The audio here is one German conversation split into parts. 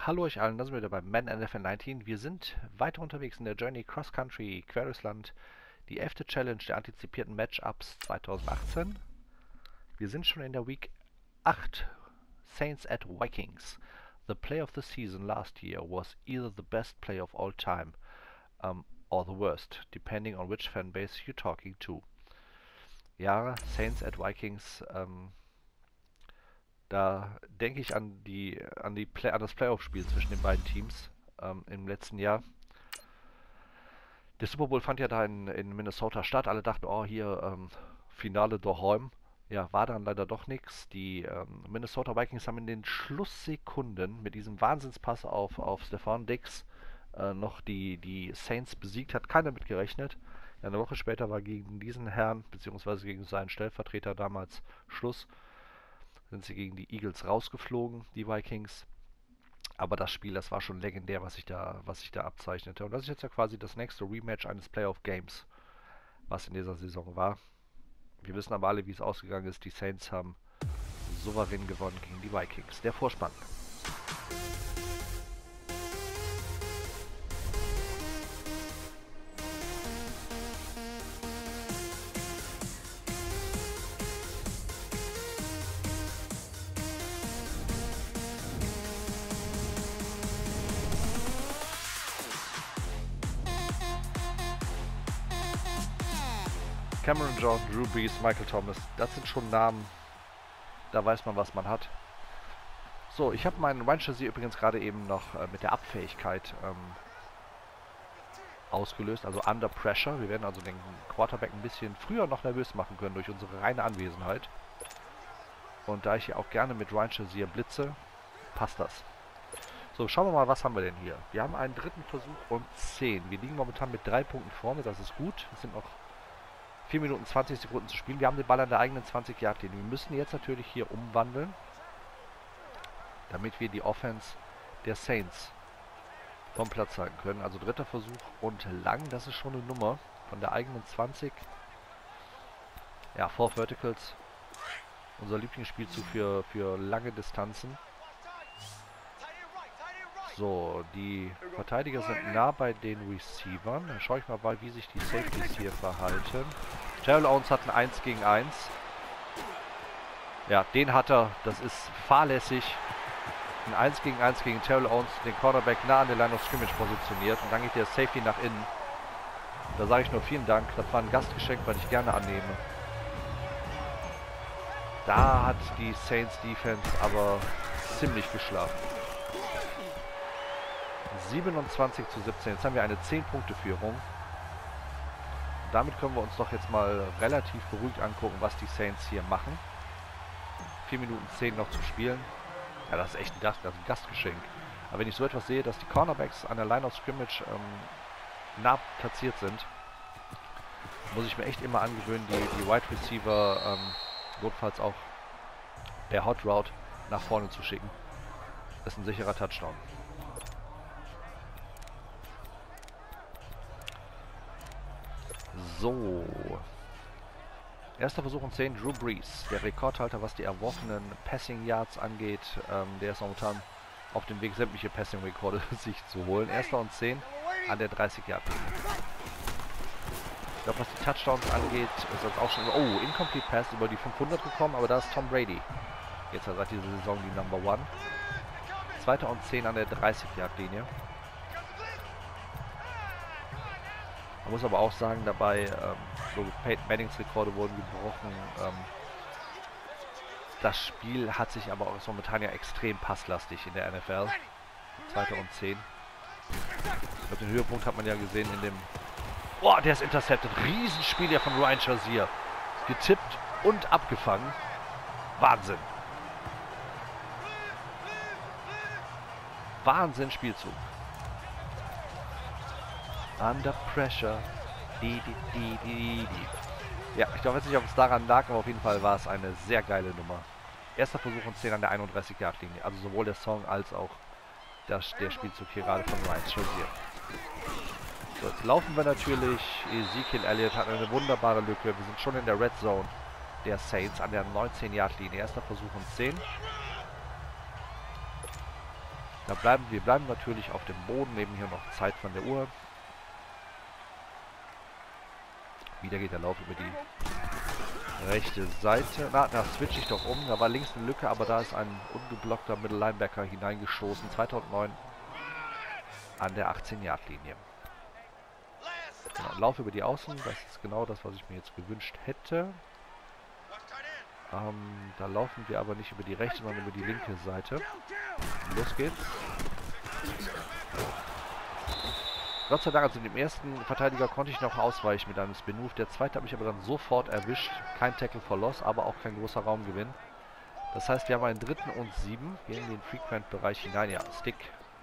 Hallo euch allen, da sind wir wieder beim Man NFL 19. Wir sind weiter unterwegs in der Journey Cross Country quer durchs Land. Die 11. Challenge der antizipierten Matchups 2018. Wir sind schon in der Week 8. Saints at Vikings. The play of the season last year was either the best play of all time or the worst, depending on which fanbase you're talking to. Ja, Saints at Vikings, da denke ich an das Playoff-Spiel zwischen den beiden Teams im letzten Jahr. Der Super Bowl fand ja da in Minnesota statt. Alle dachten, oh, hier Finale daheim. Ja, war dann leider doch nichts. Die Minnesota Vikings haben in den Schlusssekunden mit diesem Wahnsinnspass auf Stefan Diggs noch die Saints besiegt. Hat keiner mit gerechnet. Ja, eine Woche später war gegen diesen Herrn, beziehungsweise gegen seinen Stellvertreter damals Schluss. Sind sie gegen die Eagles rausgeflogen, die Vikings. Aber das Spiel, das war schon legendär, was sich da abzeichnete. Und das ist jetzt ja quasi das nächste Rematch eines Playoff-Games, was in dieser Saison war. Wir wissen aber alle, wie es ausgegangen ist. Die Saints haben souverän gewonnen gegen die Vikings. Der Vorspann. Cameron Jordan, Drew Brees, Michael Thomas, das sind schon Namen, da weiß man, was man hat. So, ich habe meinen Ryan Shazier übrigens gerade eben noch mit der Abfähigkeit ausgelöst, also Under Pressure. Wir werden also den Quarterback ein bisschen früher noch nervös machen können durch unsere reine Anwesenheit. Und da ich hier auch gerne mit Ryan Shazier blitze, passt das. So, schauen wir mal, was haben wir denn hier? Wir haben einen dritten Versuch und 10. Wir liegen momentan mit 3 Punkten vorne, das ist gut. Es sind noch 4 Minuten 20 Sekunden zu spielen. Wir haben den Ball an der eigenen 20-Yard-Linie. Wir müssen jetzt natürlich hier umwandeln, damit wir die Offense der Saints vom Platz halten können. Also dritter Versuch und lang. Das ist schon eine Nummer von der eigenen 20. Ja, 4 Verticals. Unser Lieblingsspielzug für lange Distanzen. So, die Verteidiger sind nah bei den Receivern. Dann schaue ich mal, wie sich die Safeties hier verhalten. Terrell Owens hat ein 1 gegen 1. Ja, den hat er. Das ist fahrlässig. Ein 1 gegen Terrell Owens, den Cornerback nah an der Line of Scrimmage positioniert. Und dann geht der Safety nach innen. Da sage ich nur vielen Dank. Das war ein Gastgeschenk, was ich gerne annehme. Da hat die Saints Defense aber ziemlich geschlafen. 27:17. Jetzt haben wir eine 10-Punkte-Führung. Damit können wir uns doch jetzt mal relativ beruhigt angucken, was die Saints hier machen. 4 Minuten 10 noch zu spielen. Ja, das ist echt ein Gastgeschenk. Aber wenn ich so etwas sehe, dass die Cornerbacks an der Line of Scrimmage nah platziert sind, muss ich mir echt immer angewöhnen, die Wide Receiver notfalls auch per Hot Route nach vorne zu schicken. Das ist ein sicherer Touchdown. So. Erster Versuch und 10, Drew Brees. Der Rekordhalter, was die erworfenen Passing Yards angeht. Der ist momentan auf dem Weg, sämtliche Passing-Rekorde sich zu holen. Erster und 10 an der 30-Yard-Linie. Ich glaube, was die Touchdowns angeht, ist das auch schon... Oh, Incomplete Pass über die 500 gekommen, aber da ist Tom Brady. Jetzt seit dieser Saison die Number 1. Zweiter und 10 an der 30-Yard-Linie. Man muss aber auch sagen, dabei, so Peyton Mannings Rekorde wurden gebrochen. Das Spiel hat sich aber auch momentan ja extrem passlastig in der NFL. Zweiter und 10. Ich glaube, den Höhepunkt hat man ja gesehen in dem... Boah, der ist intercepted. Riesenspiel ja von Ryan Shazier. Getippt und abgefangen. Wahnsinn. Wahnsinn Spielzug. Under Pressure. Ja, ich glaube jetzt nicht, ob es daran lag, aber auf jeden Fall war es eine sehr geile Nummer. Erster Versuch und 10 an der 31-Yard-Linie. Also sowohl der Song als auch der Spielzug hier gerade von Ryan Shazier. So, jetzt laufen wir natürlich. Ezekiel Elliott hat eine wunderbare Lücke. Wir sind schon in der Red Zone der Saints an der 19-Yard-Linie. Erster Versuch und 10. Wir bleiben natürlich auf dem Boden, nehmen hier noch Zeit von der Uhr. Wieder geht der Lauf über die rechte Seite. Na, da switche ich doch um. Da war links eine Lücke, aber da ist ein ungeblockter Middle Linebacker hineingeschossen. 2009 an der 18-Yard-Linie. Genau, Lauf über die Außen. Das ist genau das, was ich mir jetzt gewünscht hätte. Da laufen wir aber nicht über die rechte, sondern über die linke Seite. Los geht's. Gott sei Dank, also dem ersten Verteidiger konnte ich noch ausweichen mit einem Spin-Move. Der zweite hat mich aber dann sofort erwischt. Kein Tackle for Loss, aber auch kein großer Raumgewinn. Das heißt, wir haben einen 3. und 7. Gehen in den Frequent-Bereich hinein. Ja, Stick.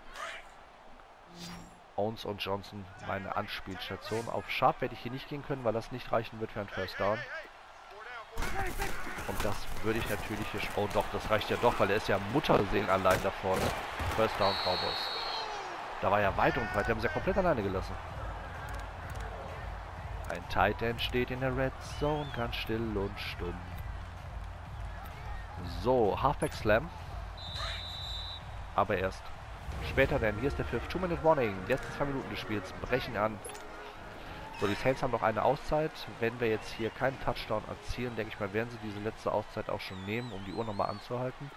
Owens und Johnson, meine Anspielstation. Auf Sharp werde ich hier nicht gehen können, weil das nicht reichen wird für einen First Down. Und das würde ich natürlich hier... Oh doch, das reicht ja doch, weil er ist ja Mutterseelen allein da vorne. First Down Cowboys. Da war ja weit und breit. Die haben sie ja komplett alleine gelassen. Ein Tight End steht in der Red Zone, ganz still und stumm. So, Halfback Slam. Aber erst später, denn hier ist der Pfiff. 2-Minute Warning. Die letzten 2 Minuten des Spiels brechen an. So, die Saints haben noch eine Auszeit. Wenn wir jetzt hier keinen Touchdown erzielen, denke ich mal, werden sie diese letzte Auszeit auch schon nehmen, um die Uhr nochmal anzuhalten.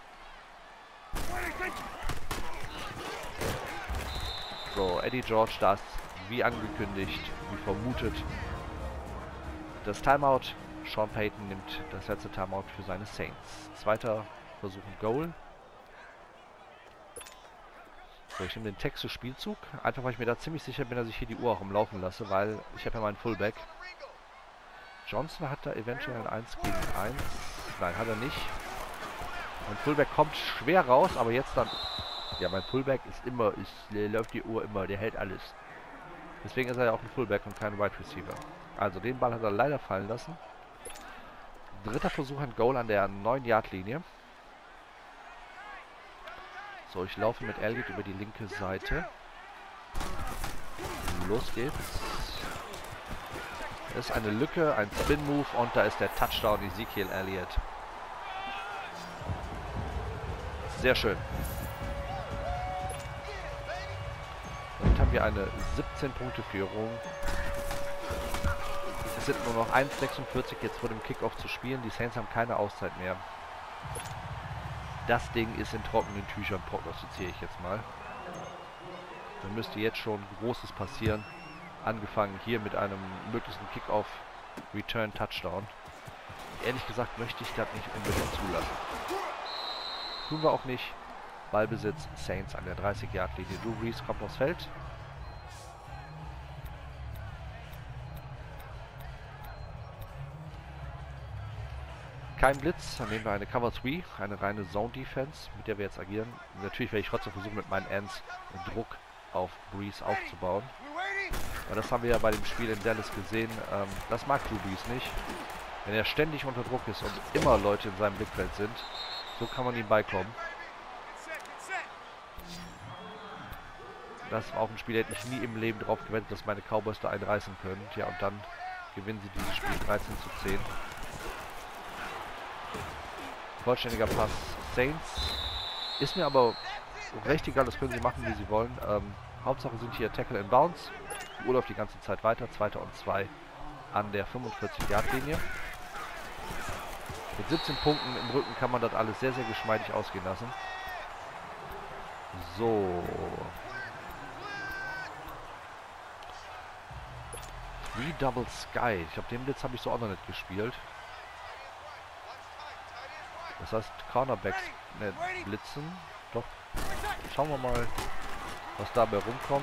So, Eddie George, das wie angekündigt, wie vermutet. Das Timeout. Sean Payton nimmt das letzte Timeout für seine Saints. Zweiter Versuch und Goal. So, ich nehme den Texas Spielzug. Einfach weil ich mir da ziemlich sicher bin, dass ich hier die Uhr auch umlaufen lasse, weil ich habe ja meinen Fullback. Johnson hat da eventuell ein 1 gegen 1. Nein, hat er nicht. Mein Fullback kommt schwer raus, aber jetzt dann... Ja, mein Fullback ist immer, der läuft die Uhr immer, der hält alles. Deswegen ist er ja auch ein Fullback und kein Wide Receiver. Also den Ball hat er leider fallen lassen. Dritter Versuch, ein Goal an der 9-Yard-Linie. So, ich laufe mit Elliott über die linke Seite. Los geht's. Das ist eine Lücke, ein Spin-Move und da ist der Touchdown Ezekiel Elliott. Sehr schön. Damit haben wir eine 17-Punkte-Führung. Es sind nur noch 1,46 jetzt vor dem Kickoff zu spielen. Die Saints haben keine Auszeit mehr. Das Ding ist in trockenen Tüchern, prognostiziere ich jetzt mal. Da müsste jetzt schon Großes passieren. Angefangen hier mit einem möglichen Kickoff Return Touchdown. Ehrlich gesagt möchte ich das nicht unbedingt zulassen. Tun wir auch nicht. Ballbesitz Saints an der 30-Yard-Linie. Drew Brees kommt aufs Feld. Kein Blitz, dann nehmen wir eine Cover 3, eine reine Zone Defense, mit der wir jetzt agieren. Natürlich werde ich trotzdem versuchen, mit meinen Ends Druck auf Brees aufzubauen. Aber das haben wir ja bei dem Spiel in Dallas gesehen. Das mag Drew Brees nicht. Wenn er ständig unter Druck ist und immer Leute in seinem Blickfeld sind, so kann man ihm beikommen. Das war auch ein Spiel, da hätte ich nie im Leben drauf gewettet, dass meine Cowboys da einreißen können. Ja, und dann gewinnen sie dieses Spiel 13:10. Vollständiger Pass Saints. Ist mir aber recht egal, das können sie machen, wie sie wollen. Hauptsache sind hier Tackle in Bounds. Die Uhr läuft die ganze Zeit weiter. 2. und 2 an der 45-Yard-Linie. Mit 17 Punkten im Rücken kann man das alles sehr, sehr geschmeidig ausgehen lassen. So. Three Double Sky. Ich glaube, den Blitz habe ich so auch noch nicht gespielt. Das heißt, Cornerbacks blitzen. Doch. Schauen wir mal, was dabei rumkommt.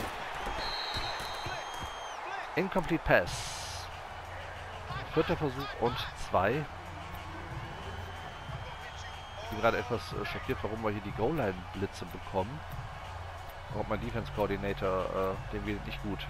Incomplete Pass. 4. Versuch und 2. Ich bin gerade etwas schockiert, warum wir hier die Goal-Line-Blitze bekommen. Ob mein Defense-Coordinator, dem geht nicht gut.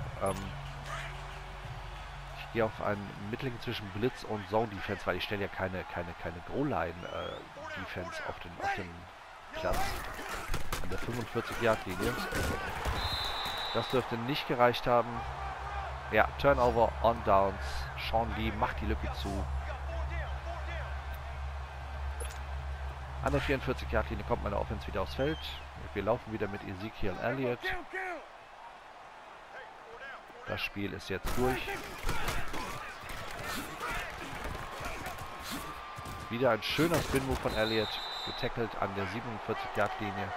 Ich gehe auf ein Mittelding zwischen Blitz und Zone-Defense, weil ich stelle ja keine Goal-Line-Defense auf den Platz. An der 45-Yard-Linie. Das dürfte nicht gereicht haben. Ja, Turnover on Downs. Sean Lee macht die Lücke zu. An der 44-Yard-Linie kommt meine Offense wieder aufs Feld. Wir laufen wieder mit Ezekiel Elliott. Das Spiel ist jetzt durch. Wieder ein schöner Spin-Move von Elliott. Getackelt an der 47-Yard-Linie.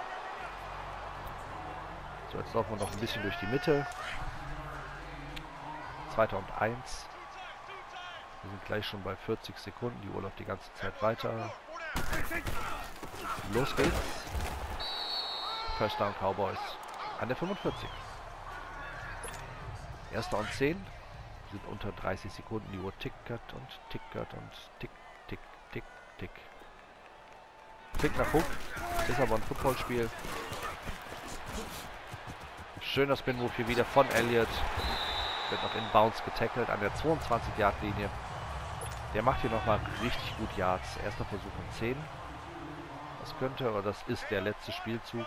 So, jetzt laufen wir noch ein bisschen durch die Mitte. 2. und 1. Wir sind gleich schon bei 40 Sekunden. Die Uhr läuft die ganze Zeit weiter. Los geht's. First Down Cowboys an der 45. 1. und 10. Wir sind unter 30 Sekunden. Die Uhr tickert und tickert und tick, tick, tick, tick. Tick nach Hook. Ist aber ein Footballspiel. Schöner Spin-Move hier wieder von Elliott. Wird noch in Bounce getackelt an der 22-Yard-Linie. Der macht hier nochmal richtig gut Yards. Erster Versuch und 10. Das könnte, oder das ist der letzte Spielzug.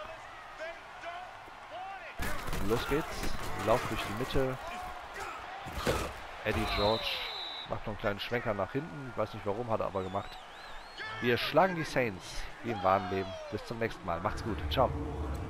Los geht's. Lauf durch die Mitte. Eddie George macht noch einen kleinen Schwenker nach hinten. Ich weiß nicht warum, hat er aber gemacht. Wir schlagen die Saints wie im wahren Leben. Bis zum nächsten Mal. Macht's gut. Ciao.